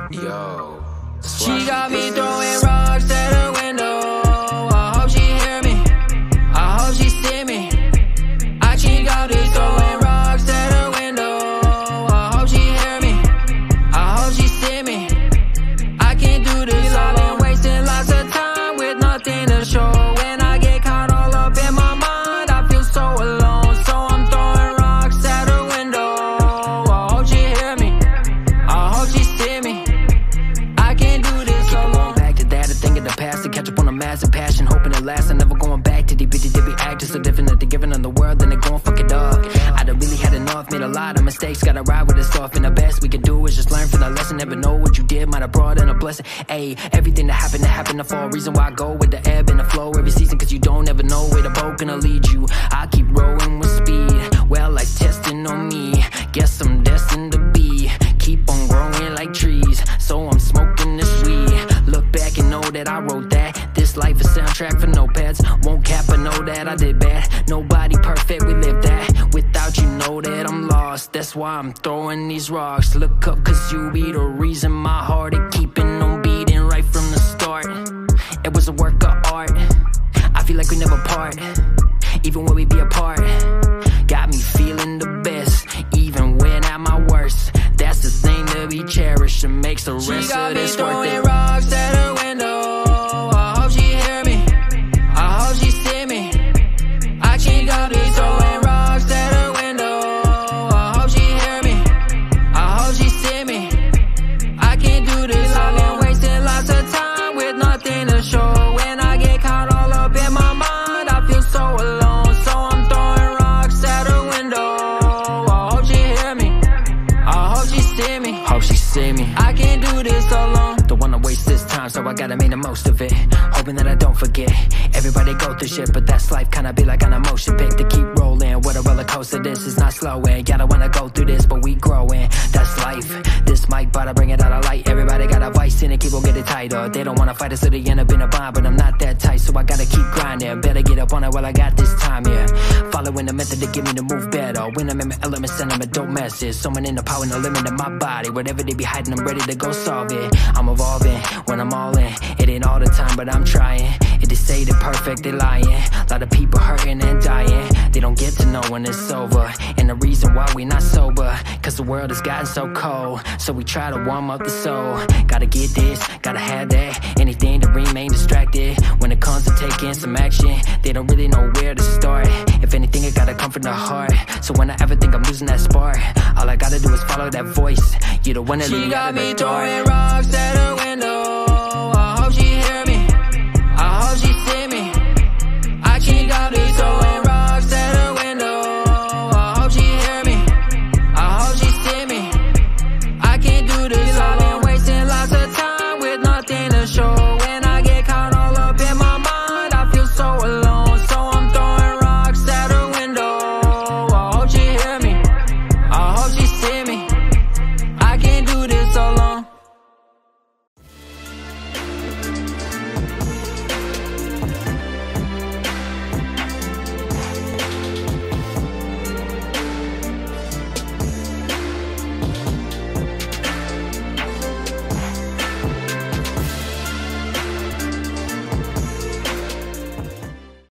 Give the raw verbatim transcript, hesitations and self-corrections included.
Yo, she got me throwing rocks at her window. I hope she hear me, I hope she see me. I keep got me throwing rocks at her window. I hope she hear me, I hope she see me. I can't do this all, I'm wasting lots of time with nothing to show. When I get caught all up in my mind, I feel so alone. So I'm throwing rocks at her window. I hope she hear me, I hope she see me. I can't do this alone. Going back to that, a thing in the past, to catch up on a massive passion, hoping it lasts. I'm never going back to the bitty dippy act, just so different that they're giving on the world, then they gon' fuck it up. I done really had enough, made a lot of mistakes, gotta ride with it soft, and the best we can do is just learn from that lesson. Never know what you did, might have brought in a blessing. Ayy, everything that happened, that happened for a reason. Why I go with the ebb and the flow every season, cause you don't ever know where the boat gonna lead you. I keep rowing with speed, well, like testing on me. Guess I'm destined to be, keep on growing like trees, so I'm smoking this weed. Look back and know that I wrote that. This life is soundtrack for notepads. Won't cap, I know that I did bad. Nobody perfect, we live that. Without you, know that I'm lost. That's why I'm throwing these rocks. Look up, cause you be the reason my heart is keeping on beating right from the start. It was a work of art, I feel like we never part, even when we be apart. Got me feeling the best, even when at my worst. That's the thing to be cherished, and makes the rest of this worth it. She got me throwing rocks at her window. I hope she hear me, I hope she see me. I keep got me throwing rocks at her window. I hope she hear me, I hope she see me. I can't do this all, I'm wasting lots of time with nothing to show. When I get caught all up in my mind, I feel so alone. So I'm throwing rocks at her window. I hope she hear me, I hope she see me. Hope she see me. I can't do this alone. Don't wanna waste this time, so I gotta make the most of it. Hoping that I don't forget. Everybody go through shit, but that's life, kinda be like an emotion pick to keep rolling. What a roller coaster, this is not slowing. Yeah, I wanna go through this, but we growing. That's life. This mic, but I bring it out of light. Everybody got a vice in it, keep on getting tighter. They don't wanna fight us, so they end up in a bind, but I'm not that tight, so I gotta keep grinding. Better get up on it while I got this time, yeah. Following the method to get me to move better. When I'm in my element, send them a dope message. Someone in the power, no limit in my body. Whatever they be hiding, I'm ready to go solve it. I'm evolving when I'm all in. It ain't all the time, but I'm trying. If they say they're perfect, they lying. A lot of people hurting and dying. They don't get to know when it's over. And the reason why we not sober, cause the world has gotten so cold. So we try to warm up the soul. Gotta get this, gotta have that. Anything to remain distracted. When it comes to taking some action, they don't really know where to start. If anything, it gotta come from the heart. So when I ever think I'm losing that spark, all I gotta do is follow that voice. You the one that lead me out of the dark. She got me throwing rocks at her